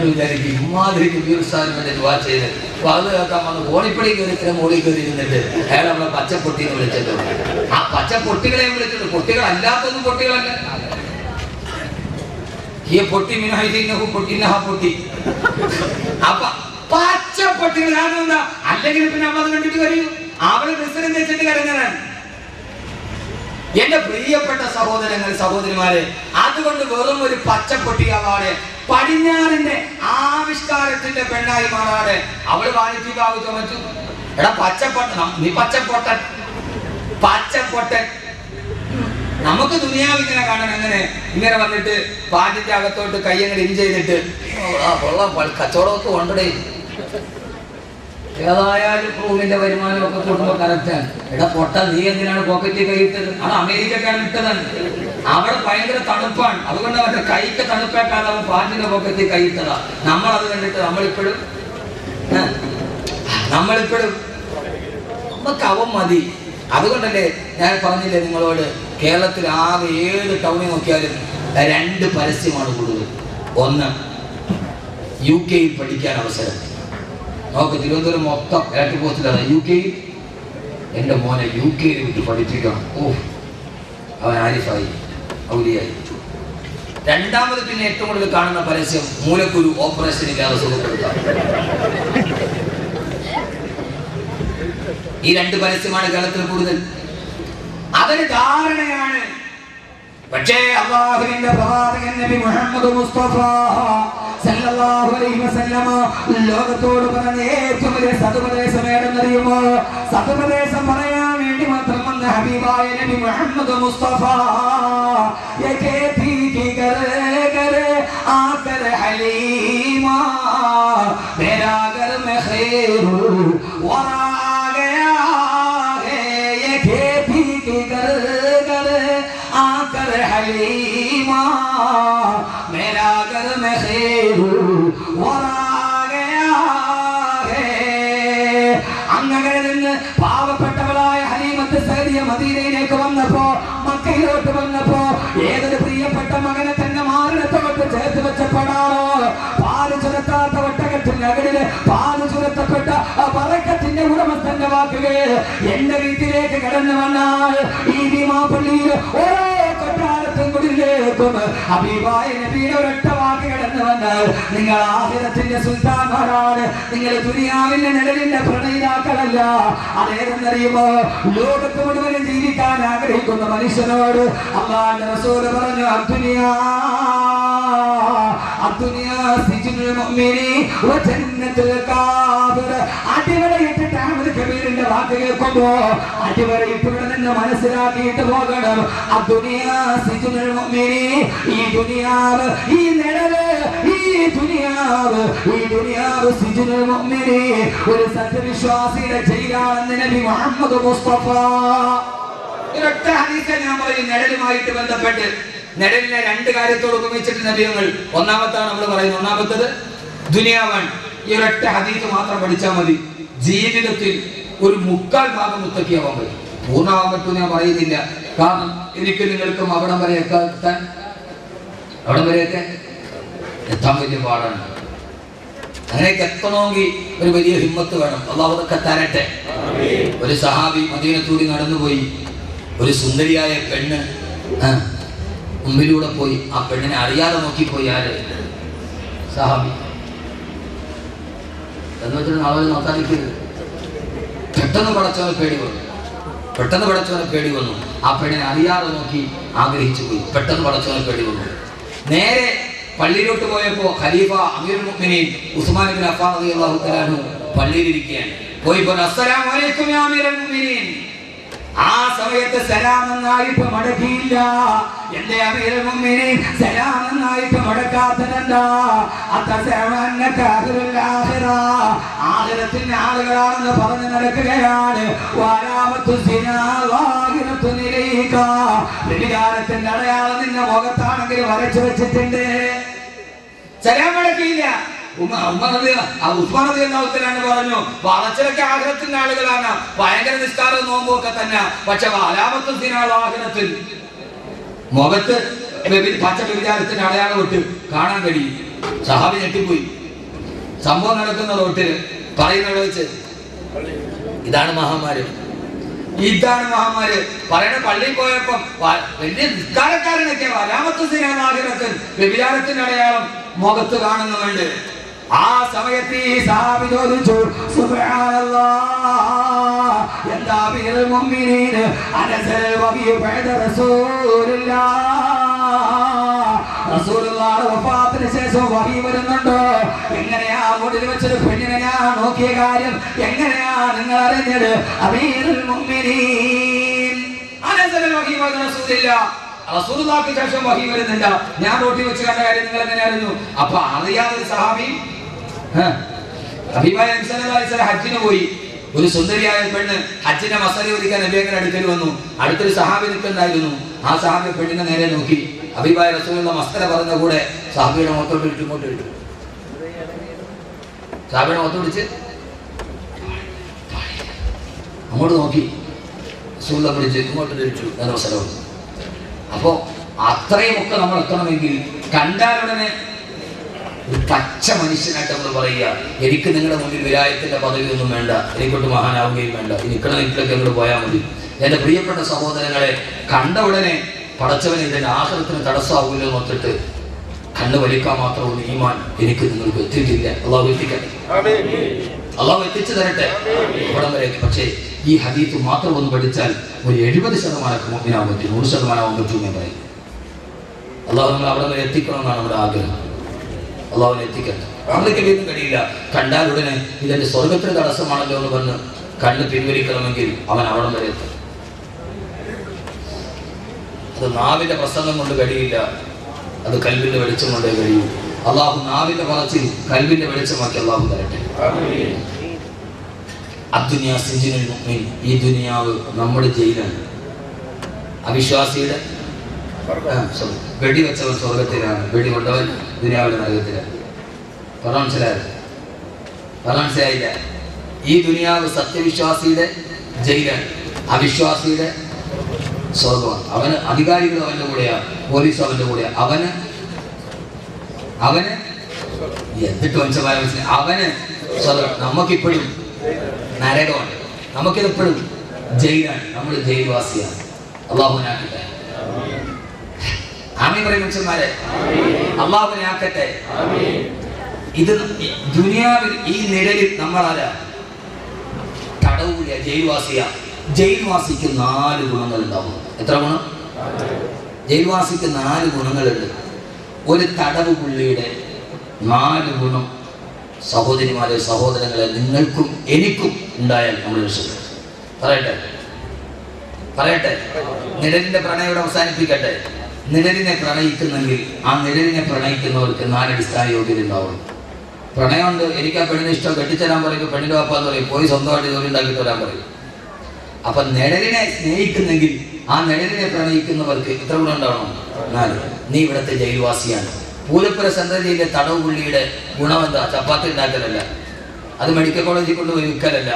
വിചാരിക്കും ഇമാതിരി കുബീർസ്ഥാനം വേണ്ടി ദുആ ചെയ്ത് അത് കേൾക്കാൻ വന്ന് ഓണിപ്പടി കയറി മോളിൽ കയറി ഇരുന്നിട്ട് അയാൾ നമ്മളെ പച്ചപ്പൊട്ടിന്ന് വിളിച്ചിട്ട് ആ പച്ചപ്പൊട്ടികളെ വിളിച്ചിട്ട് പൊട്ടികളല്ലാത്തൊന്നും പൊട്ടികളല്ല. ഈ പൊട്ടി മിനഹു പൊട്ടിനഹ പൊട്ടി അപ്പൊ പച്ചപ്പൊട്ടികൾ എന്താ അല്ലെങ്കിൽ പിന്നെ നമ്മൾ അത് കണ്ടിട്ട് കരയും. അവള് ക്രിസ്ത്യൻ വെച്ചിട്ട് കരഞ്ഞതാണ്. എന്റെ പ്രിയപ്പെട്ട സഹോദരങ്ങൾ സഹോദരിമാരെ, അതുകൊണ്ട് വെറും ഒരു പച്ചപ്പൊട്ടിയാവാതെ പടിഞ്ഞാറിന്റെ ആവിഷ്കാരത്തിന്റെ പെണ്ണായി മാറാതെ അവള് വാണിജ്യ കാവ് ചുമച്ചു. എടാ നീ പച്ചപ്പൊട്ടൻ നമുക്ക് ദുനിയാവിങ്ങനെ കാണാൻ എങ്ങനെ ഇങ്ങനെ വന്നിട്ട് പാട്ടിന്റെ അകത്തോട്ട് കയ്യങ്ങൾ ഇൻ ചെയ്തിട്ട് കച്ചവടമൊക്കെ കൊണ്ടേ ഏതായാലും റൂമിന്റെ വരുമാനമൊക്കെ കൂടുമ്പോ കറക്റ്റാണ്. എടാ പൊട്ട നീ എന്തിനാണ് പോക്കറ്റിൽ കൈയിട്ടത്? അത് അമേരിക്കക്കാണ് ഇട്ടതാണ്. അവിടെ ഭയങ്കര തണുപ്പാണ്. അതുകൊണ്ട് അവരുടെ കൈക്ക് തണുപ്പേക്കാതെ അവൻ പാട്ടിന്റെ പോക്കറ്റിൽ കൈയിട്ടതാ. നമ്മളത് കണ്ടിട്ട് നമ്മളിപ്പോഴും നമുക്ക് അവൻ മതി. അതുകൊണ്ടല്ലേ ഞാൻ പറഞ്ഞില്ലേ നിങ്ങളോട്, കേരളത്തിൽ ആകെ ഏത് ടൗണിൽ നോക്കിയാലും 2 പരസ്യമാണ് കൂടുതൽ. ഒന്ന്, UK പഠിക്കാൻ അവസരം. നോക്ക്, തിരുവനന്തപുരം മൊത്തം ഇലക്ട്രിക് പോസ്റ്റിലാണ് UK. എൻ്റെ മോനെ UK വിട്ട് പഠിപ്പിക്കണം. അവൻ ആരിഫായി ഔലിയായി. രണ്ടാമത് പിന്നെ ഏറ്റവും കൂടുതൽ കാണുന്ന പരസ്യം മൂലക്കുരു ഓപ്പറേഷൻ ഇല്ലാതെ സുഖപ്പെടുത്താം. ഈ 2 പരസ്യമാണ് കേരളത്തിൽ കൂടുതൽ. അതൊരു ധാരണയാണ്. പക്ഷേ അല്ലാഹുവിന്റെ പ്രവാചകൻ നബി മുഹമ്മദ് മുസ്തഫ സല്ലല്ലാഹു അലൈഹി വസല്ലമ ലോകത്തോട് പറഞ്ഞ ഏറ്റവും വലിയ സതുപദേശം ഏതെന്നറിയുമോ? സതുപദേശം പറയാൻ വേണ്ടി മാത്രം വന്ന ഹബീബായ നബി മുഹമ്മദ് മുസ്തഫ ആകർ ഹലീമാ മേരാ ഘർ മേ ഖൈറുൽ വറാ ഗയാ ഹേ യേ ഖേതി കി ഘർ ആകർ ഹലീമാ മേരാ ഘർ മേ ഖൈറുൽ വറാ ഗയാ ഹേ. അങ്ങനെ നിന്ന് പാവപ്പെട്ടവളായ ഹലീമത്ത് സഅദിയ മദീനയിലേക്ക് വന്നപ്പോ, മക്കയിലോട്ട് വന്നപ്പോ ഏതൊരു പ്രിയപ്പെട്ട മകനെ തന്നെ മാറിടത്തോട്ട് ചേർത്ത് വെച്ചപ്പെടാറോ? പാല് ചുരത്താത്ത ഒട്ടകത്തിന്റെ അകടില് പാല് ചുരത്തപ്പെട്ട പറക്കത്തിന്റെ ഉടമസ്ഥന്റെ വാക്കുകൾ എന്റെ വീട്ടിലേക്ക് കടന്നു വന്നാൽ ഈ ഭീമാപള്ളിയിൽ ഓരോ കൊട്ടാരത്തും കുടിലേക്കും ഹബീബായ നബിയുടെ ഒരൊറ്റ വാക്ക് കടന്നു വന്നാൽ നിങ്ങൾ ആഖിറത്തിന്റെ സുൽത്താന്മാരാണ്, നിങ്ങൾ ദുനിയാവിന്റെ നിഴലിന്റെ പ്രണയിതാക്കളല്ല. അതേതെന്നറിയുമോ? ലോകത്ത് മുഴുവനും ജീവിക്കാൻ ആഗ്രഹിക്കുന്ന മനുഷ്യനോട് അല്ലാഹുവിന്റെ റസൂൽ പറഞ്ഞു, അടിവരയിട്ടിട്ട് അഹ്മദ് കബീറിന്റെ വാക്ക് കേൾക്കുമ്പോ അടിവരയിട്ടിവിടെ നിന്ന് മനസ്സിലാക്കിയിട്ട് പോകണം. ഈ ദുനിയാവ്, ഈ നിഴല്, ഈ ദുനിയാവ് സിജുനുൽ മുഅ്മിനി, ഒരു സത്യവിശ്വാസിയുടെ ജയിലാണെന്ന് നബി മുഹമ്മദ് മുസ്തഫ. ഒരൊറ്റ ഹദീസ് ഞാൻ പറയും നിഴലുമായിട്ട് ബന്ധപ്പെട്ട്. നിഴലിനെ 2 കാര്യത്തോട് ഉപമിച്ചിട്ട് നബിയങ്ങൾ. ഒന്നാമത്താണ് നമ്മൾ പറയുന്നത്, ഒന്നാമത്തത് ദുനിയാവാണ്. ഈ ഒരൊറ്റ ഹദീസ് മാത്രം പഠിച്ചാൽ മതി. ജീവിതത്തിൽ ഒരു 3/4 ഭാഗം മുത്തക്കിയാവാൻ പറ്റും. പൂർണ്ണമാവാൻ പറ്റും ഞാൻ പറയുന്നില്ല. കാരണം എനിക്ക് നിങ്ങൾക്കും അവിടം വരെയൊക്കെ എത്താൻ വലിയ പാടാണ്. അങ്ങനെയൊക്കെ എത്തണമെങ്കിൽ ഒരു വലിയ ഹിമ്മത്ത് വേണം. അല്ലാഹു അതൊക്കെ തരട്ടെ. ഒരു സഹാബി മദീനത്തൂടി നടന്നുപോയി. ഒരു സുന്ദരിയായ പെണ്ണ് മുമ്പിലൂടെ പോയി. ആ പെണ്ണിനെ അറിയാതെ നോക്കിപ്പോയി. ആര്? സഹാബി. എന്ന് വെച്ചിട്ട് ആളുകൾ നോക്കാതിരിക്കരുത്. പെട്ടെന്ന് പടച്ചവനെ പേടി വന്നു. ആ പെണ്ണിനെ അറിയാതെ നോക്കി ആഗ്രഹിച്ചു പോയി. പെട്ടെന്ന് പടച്ചവനെ പേടി വന്നു. നേരെ പള്ളിയിലോട്ട് പോയപ്പോ ഖലീഫ അമീറുൽ മുഅ്മിനീൻ ഉസ്മാൻ ഇബ്നു അഫ്ഫാൻ റളിയല്ലാഹു തആല അൻഹു പള്ളിയിലിരിക്കുകയാണ്. പോയിപ്പോ അസ്സലാമു അലൈക്കും യാ അമീറുൽ മുഅ്മിനീൻ. ആ സമയത്ത് സലാം എന്നായിട്ട് മടക്കിയില്ല. എന്റെ അമീറുൽ മുഅ്മിനീൻ സലാം എന്നായിട്ട് മടക്കാത്തതെന്താ? ആഖിറത്തിന്റെ ആളുകളാണെന്ന് പറഞ്ഞു നടക്കുകയാണ്. വ്യഭിചാരത്തിന്റെ അടയാളം നിന്റെ മുഖത്താണെങ്കിൽ വരച്ചു വെച്ചിട്ടുണ്ട്. സലാം മടക്കിയില്ല. ഉസ്മാൻ റളിയല്ലാഹു പറഞ്ഞു, വളച്ചലൊക്കെ ആഖിറത്തിന്റെ ആളുകളാണ്, ഭയങ്കര നിസ്കാരവും നോമ്പും ഒക്കെ തന്നെ. പക്ഷെ ആഖിറത്തിൽ മുഖത്ത് പച്ച വ്യഭിചാരത്തിന്റെ അടയാളം വിട്ട് കാണാൻ കഴിയും. സഹാബി ഞെട്ടിപ്പോയി. സംഭവം നടക്കുന്ന റോട്ടിൽ പറയുന്നത് വെച്ച് ഇതാണ് മഹാമാര്, ഇതാണ് മഹാമാര്. പറയണ പള്ളിയിൽ പോയപ്പം വലിയ നിസ്കാരക്കാരനൊക്കെ വലാമത്ത് സിനാമാഹിറത്തിൽ വ്യഭിചാരത്തിന്റെ അടയാളം മുഖത്ത് കാണുന്നുണ്ട്. ആ സമയത്ത് ഈ സഹാബി ചോദിച്ചു, സുബ്ഹാനല്ലാഹ്, എന്താ അമീറുൽ മുഅ്മിനീൻ അനസൽ വബി ബഅദ റസൂലുള്ളാഹ്, റസൂലുള്ളാഹിന്റെ വഫാത്തിന് ശേഷം വഹി വരുന്നുണ്ടോ? എങ്ങനെയാ മുടിയിൽ വെച്ചൊരു പെണ്ണിനെ ഞാൻ നോക്കിയ കാര്യം എങ്ങനെയാ നിങ്ങൾ അറിഞ്ഞത്? അമീറുൽ മുഅ്മിനീൻ അനസൽ വഹി ബഅദ റസൂലുള്ളാഹ്, റസൂലുള്ളാഹിക്ക് ശേഷം വഹി വരുന്നില്ല, ഞാൻ റോട്ടിൽ വെച്ച് കണ്ട കാര്യം നിങ്ങൾ എങ്ങനെ അറിഞ്ഞു? അപ്പൊ അറിയാതൊരു സഹാബി ഹബീബായ നബി സല്ലല്ലാഹു അലൈഹി വസല്ലം ഹജ്ജിന് പോയി. ഒരു സുന്ദരിയായ പെണ്ണ് ഹജ്ജിന്റെ മസല ചോദിക്കാൻ നബിയുടെ അടുക്കൽ വന്നു. അടുത്തൊരു സഹാബി നിൽക്കുന്നുണ്ടായിരുന്നു. ആ സഹാബി പെണ്ണിനെ നേരെ നോക്കി. ഹബീബായ റസൂലുള്ള മസല പറഞ്ഞ കൂടെ സഹാബിയുടെ മുഖത്തോട്ട് ഇട്ടു, ഇങ്ങോട്ട് ഇട്ടു. സഹാബിയുടെ മുഖത്തോടിച്ച് അങ്ങോട്ട് നോക്കി. റസൂലുള്ള പിടിച്ച് ഇങ്ങോട്ട് ഇട്ടു. നല്ല മസല. അപ്പോ അത്രയുമൊക്കെ നമ്മൾ എത്തണമെങ്കിൽ കണ്ടാലുടനെ ഒരു പച്ച മനുഷ്യനായിട്ട് നമ്മൾ പറയുക, എനിക്ക് നിങ്ങളുടെ മുന്നിൽ വിലായത്തിന്റെ പദവിയൊന്നും വേണ്ട, എനിക്കൊട്ട് മഹാനാവുകയും വേണ്ട, നിൽക്കണ നിൽക്കൊക്കെ അങ്ങോട്ട് പോയാൽ മതി. എൻ്റെ പ്രിയപ്പെട്ട സഹോദരങ്ങളെ, കണ്ട ഉടനെ പടച്ചവൻ ഇതിന്റെ ആഹ്റത്തിന് തടസ്സമാവില്ലോ നോക്കിട്ട് കണ്ണ് വലിക്കാൻ മാത്രമുള്ള ഈമാൻ എനിക്ക് നിങ്ങൾക്ക് എത്തിയിട്ടില്ല. അള്ളാഹു എത്തിക്കട്ടെ, അള്ളാഹു എത്തിച്ചു തരട്ടെ ഇവിടം വരെ. പക്ഷേ ഈ ഹദീത്ത് മാത്രം ഒന്ന് പഠിച്ചാൽ ഒരു 70% മുഅ്മിനാവാൻ പറ്റും, 100% പറ്റും എന്ന് പറയും. അള്ളാഹു നമ്മൾ അവിടെ വരെ എത്തിക്കണമെന്നാണ് നമ്മുടെ ആഗ്രഹം. അള്ളാഹുവിനെ എത്തിക്കട്ടെ. നമ്മൾക്ക് വീണ്ടും കഴിയില്ല. കണ്ടാൽ ഉടനെ ഇതെന്റെ സ്വർഗത്തിന് തടസ്സമാണല്ലോ എന്ന് പറഞ്ഞ് കണ്ണ് പിൻവലിക്കണമെങ്കിൽ അവൻ അവിടം വരെ എത്തും. അത് നാവിന്റെ പ്രസംഗം കൊണ്ട് കഴിയില്ല, അത് കൽബിന്റെ വെളിച്ചം കൊണ്ടേ കഴിയൂ. അള്ളാഹു നാവിന്റെ പറച്ചിൽ കൽബിന്റെ വെളിച്ചമാക്കി അള്ളാഹു തരട്ടെ. അദ്ദുനിയാ സിജ്നുൽ മുഅ്മിൻ, ഈ ദുനിയാവ് നമ്മുടെ ജയിലാണ്. അവിശ്വാസിയുടെ വെടി വെച്ചവൻ സ്വർഗത്തിലാണ്, വെടി കൊണ്ടവൻ ദുനിയാവിന്റെ നരകത്തിലാണ്. പറഞ്ഞ മനസ്സിലായില്ല? ഈ ദുനിയാവ് സത്യവിശ്വാസിയുടെ ജയിലാണ്, അവിശ്വാസിയുടെ സ്വർഗമാണ്. അവന് അധികാരികൾ അവന്റെ കൂടെയാ, പോലീസ് അവന്റെ കൂടെയാ. അവന് എന്നിട്ട് മനുഷ്യന്മാരെ അവന് സ്വർഗം. നമുക്കിപ്പോഴും നരകമാണ്, നമുക്കിതെപ്പോഴും ജയിലാണ്. നമ്മൾ ജയിൽവാസിയാണ്. അള്ളാഹുവിനാക്കട്ടെ, ആമീൻ പറയും മനുഷ്യന്മാരെ. അള്ളാഹുവിനാക്കട്ടെ. ഇത് ദുനിയാവിൽ ഈ നിഴലിൽ നമ്മളാരാ? തടവൂല, ജയിൽവാസിയാ. ജയിൽവാസിക്ക് 4 ഗുണങ്ങൾ ഉണ്ടാവും. എത്ര ഗുണം? ജയിൽവാസിക്ക് 4 ഗുണങ്ങളുണ്ട്. ഒരു തടവ് പുള്ളിയുടെ 4 ഗുണം സഹോദരിമാരെ, സഹോദരങ്ങളെ, നിങ്ങൾക്കും എനിക്കും ഉണ്ടായാൽ നമ്മൾ രക്ഷപ്പെടും. പറയട്ടെ. നിഴലിന്റെ പ്രണയോട് അവസാനിപ്പിക്കട്ടെ. നിഴലിനെ പ്രണയിക്കുന്നെങ്കിൽ ആ നിഴലിനെ പ്രണയിക്കുന്നവർക്ക് 4 അടിസ്ഥാന യോഗ്യത ഉണ്ടാവും. പ്രണയമുണ്ട്, എനിക്ക് ആ പെണ്ണിനെ ഇഷ്ടം, കെട്ടിച്ചേരാൻ പറയും, പെണ്ണിന്റെ വാപ്പാന്ന് പറയും, പോയി സ്വന്തമായിട്ട് ജോലി ഉണ്ടാക്കിയിട്ട് വരാൻ പറയും. അപ്പൊ നിഴലിനെ സ്നേഹിക്കുന്നെങ്കിൽ ആ നിഴലിനെ പ്രണയിക്കുന്നവർക്ക് എത്ര ഗുണം ഉണ്ടാവണം? 4. നീ ഇവിടുത്തെ ജയിൽവാസിയാണ്. പൂലപ്പുര സെൻട്രൽ ജയിലിലെ തടവ് പുള്ളിയുടെ ഗുണം എന്താ? ചപ്പാത്തി ഉണ്ടാക്കലല്ല, അത് മെഡിക്കൽ കോളേജിൽ കൊണ്ടുപോയി വിൽക്കലല്ല.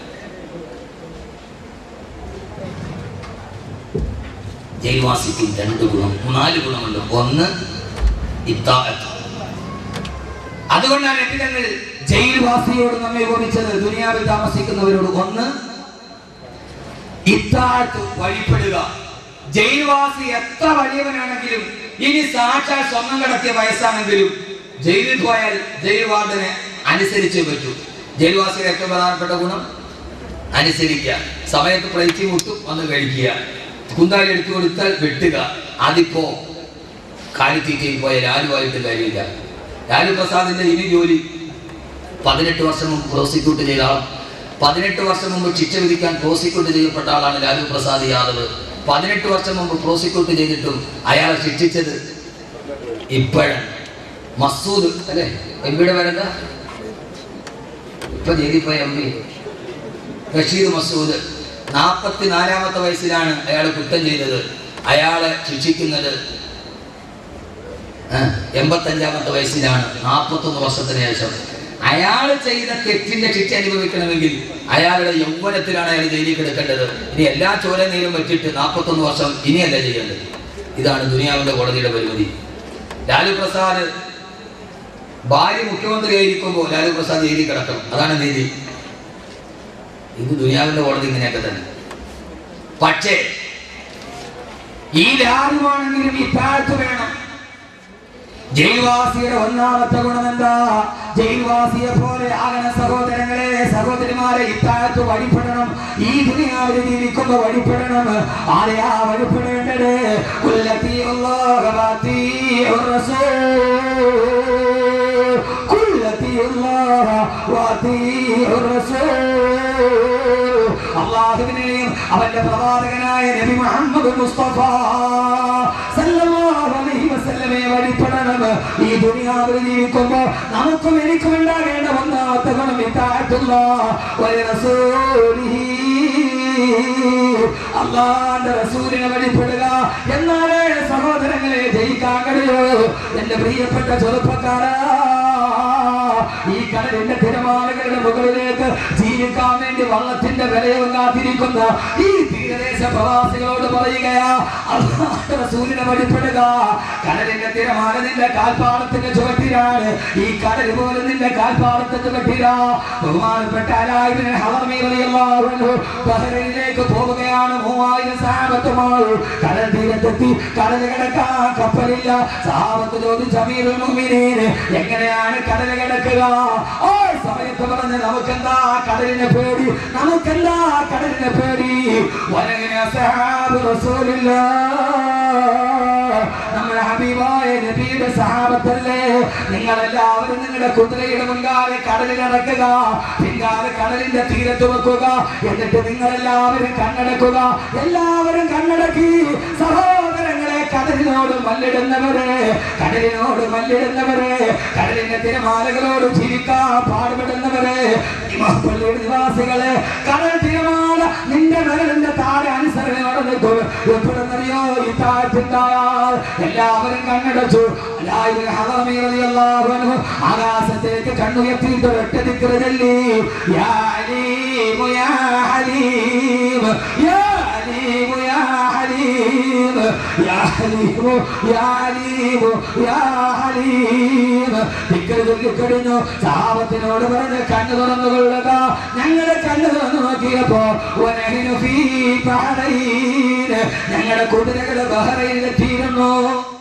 ജയിൽവാസിക്ക് 2 ഗുണം, 4 ഗുണമുണ്ട്. 1 ഇത്താഅത്ത്. അതുകൊണ്ടാണ് നബിതങ്ങൾ ജയിൽവാസിയോട് നമ്മെ ഉപമിച്ചത് ദുനിയാവിൽ താമസിക്കുന്നവരോട്. 1 ഇത്താഅത്ത്, വഴിപ്പെടുക. ജയിൽവാസി എത്ര വലിയവനാണെങ്കിലും, ഇനി സാക്ഷാൽ സ്വർണം കടത്തിയ വയസ്സാണെങ്കിലും, ജയിലിൽ പോയാൽ ജയിൽ വാർഡനെ അനുസരിച്ചേ പറ്റൂ. ജയിൽവാസിയുടെ ഏറ്റവും പ്രധാനപ്പെട്ട ഗുണം അനുസരിക്കുക. സമയത്ത് പ്ലേറ്റ് മുട്ടും വന്ന് കഴിക്കുക, കുന്താലി എടുത്തു കൊടുത്താൽ വെട്ടുക. അതിപ്പോ കാലിത്തീറ്റയിൽ പോയ ലാലുവായിട്ട് കാര്യമില്ല. ലാലു പ്രസാദിന്റെ ഇനി ജോലി 18 വർഷം മുമ്പ് പ്രോസിക്യൂട്ട് ചെയ്ത ആൾ, 18 വർഷം മുമ്പ് ശിക്ഷ വിധിക്കാൻ പ്രോസിക്യൂട്ട് ചെയ്യപ്പെട്ട ആളാണ് ലാലു പ്രസാദ് യാദവ്. 18 വർഷം മുമ്പ് പ്രോസിക്യൂട്ട് ചെയ്തിട്ടും അയാളെ ശിക്ഷിച്ചത് ഇപ്പോഴാണ്. മസൂദ് അല്ലെ, എംപിയുടെ പേരെന്താ? ഇപ്പൊ ജയിലിൽ പോയ MP റഷീദ് മസൂദ്. 44-ാമത്തെ വയസ്സിലാണ് അയാൾ കുറ്റം ചെയ്തത്. അയാളെ ശിക്ഷിക്കുന്നത് 85-ാമത്തെ വയസ്സിലാണ്, 41 വർഷത്തിന് ശേഷം. അയാൾ ചെയ്ത തെറ്റിന്റെ ശിക്ഷ അനുഭവിക്കണമെങ്കിൽ അയാളുടെ യൗവനത്തിലാണ് അയാൾ ജയിലിൽ കിടക്കേണ്ടത്. ഇനി എല്ലാ ചോരനീരും വെച്ചിട്ട് 41 വർഷം ഇനിയല്ല ചെയ്യേണ്ടത്. ഇതാണ് ദുനിയാവിന്റെ കോടതിയുടെ പരിമിതി. ലാലു പ്രസാദ് ഭാര്യ മുഖ്യമന്ത്രിയായിരിക്കുമ്പോൾ ലാലു പ്രസാദ് ജയിലിൽ കിടക്കണം. അതാണ് നീതി. ഇത് ദുനിയാവിന്റെ കോടതി ഇങ്ങനെയൊക്കെ തന്നെ. പക്ഷേ ഈ രാജ്യമാണെങ്കിലും ഈ താഴ്ത്തു വേണം. ജയിൽവാസിയുടെ ഒന്നാമത്തെ ഗുണം എന്താ? ജയിൽവാസിയെ പോലെ ആകണ സഹോദരങ്ങളെ, സഹോദരിമാരെ, ഇത്താഴത്ത് വഴിപ്പെടണം. ഈ ദുനിയാവിൽ ജീവിക്കുമ്പോ വഴിപ്പെടണം. ആരെയാ വഴിപ്പെടേണ്ടത്? അല്ലാഹുവിനെയും അവന്റെ പ്രവാചകനായ നബി മുഹമ്മദ് മുസ്തഫ സല്ലല്ലാഹു അലൈഹി വസല്ലമയെ വഴിപ്പെടണം. ഈ ദുനിയാവിൽ ജീവിക്കുമ്പോ നമുക്കും എനിക്കും ഉണ്ടാകേണ്ട ഒന്നാമത്തെ ഗുണം ഇത്താഅത്തുല്ലാഹ് വ റസൂലിഹി. അല്ലാഹുവിന്റെ റസൂലിനെ വഴിപ്പെടുക. എന്നാലേ സഹോദരങ്ങളെ ജയിക്കാൻ കഴിയൂ. എന്റെ പ്രിയപ്പെട്ട ചെറുപ്പക്കാരാ, ഈ കടലിന്റെ തിരമാലകളുടെ മുകളിലേക്ക് ജീവിക്കാൻ വേണ്ടി വള്ളത്തിന്റെ വിലയും കാത്തിരിക്കുന്ന ഈ തീരദേശ പ്രവാസികളോട് പറയുകയാ, അല്ലാഹുവിന്റെ റസൂലിനെ വഴിപ്പെടുക. കടലിന്റെ തിരമാല നിന്റെ കാൽപ്പാടത്തിന്റെ ചുവട്ടിലാണ്. ഈ കടൽ പോലും നിന്റെ കാൽപ്പാടത്തിന്റെ ചുവട്ടിലാ. ബഹുമാനപ്പെട്ട അലായിബ്ൻ ഹളമി റളിയല്ലാഹു അൻഹു ബഹ്റൈനിലേക്ക് പോവുകയാണ്. 3000 സഹാബത്തുമായി കടൽ തീരത്തെത്തി. കടൽ കടക്കാൻ കപ്പലില്ല. സഹാബത്ത് ചോദിച്ചു, അമീറുൽ മുഅ്മിനീൻ, എങ്ങനെയാണ് കടൽ കടക്കുക? ആ സമയത്ത് പറഞ്ഞ്, നമുക്കെന്താ കടലിനെ പേടി, നമുക്കെന്താ കടലിനെ പേടി. വലകിന സഹാബ് റസൂലുള്ളാഹ്, നമ്മുടെ ഹബീബായ നബിയുടെ സഹാബത്തല്ലേ. നിങ്ങളെല്ലാവരും നിങ്ങളുടെ കുതിരയുടെ മുൻകാലെ കടലിൽ ഇറക്കുക, പിൻകാലെ കടലിന്റെ തീരത്ത് വെക്കുക. എന്നിട്ട് നിങ്ങളെല്ലാവരും കണ്ണടക്കുക. എല്ലാവരും കണ്ണടക്കി. സഹോദരങ്ങളെ, കടലിനോട് മല്ലിടുന്നവരെ, കടലിനോട് മല്ലിടുന്നവരെ, കടലിന്റെ തിരമാലകളോട് ജീവിക്കാൻ പാടുപെടുന്നവരെ, പള്ളിയുടെ നിവാസികളെ, കടൽ തിരമാല നിന്റെ വിരലിന്റെ താഴെ അനുസരണയോടെ നിൽക്കും. എപ്പോഴെന്നറിയോ? ഈ താഴ്ത്തിണ്ടായാൽ എല്ലാവരും കണ്ണടച്ചു. ആകാശത്തേക്ക് കണ്ണുയർത്തിയിട്ട് ഒറ്റ ദിക്ർ ചൊല്ലി, യാ അലീമു യാ ഹലീം, യാ അലീമു യാ ഹലീം, യാ ഹലീമു യാ ഹലീമു യാ ഹലീം. ദിക്ർ ചൊല്ലിക്കഴിഞ്ഞു. സഹാബത്തിനോട് പറഞ്ഞ് കണ്ണു തുറന്നു കൊള്ളുക. ഞങ്ങളുടെ കണ്ണു തുറന്നു നോക്കിയപ്പോ ഞങ്ങളുടെ കുതിരകള് ബഹ്റൈനിലെത്തിയിരുന്നു.